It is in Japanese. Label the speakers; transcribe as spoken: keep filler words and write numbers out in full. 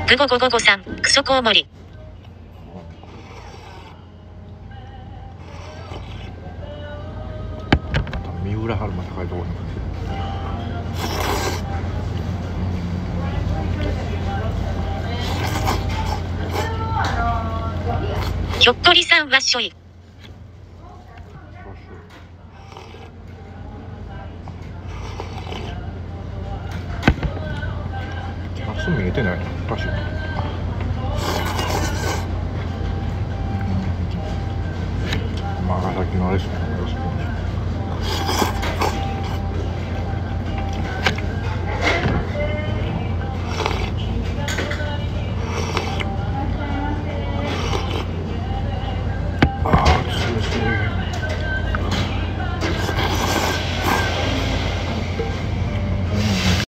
Speaker 1: ぐごごごごさん、クソコウモリ。
Speaker 2: 三浦春馬高いところに。
Speaker 1: ひょっこりさんわっしょい。
Speaker 2: 明日見えてないな、おかしいな。尼崎のあれですね。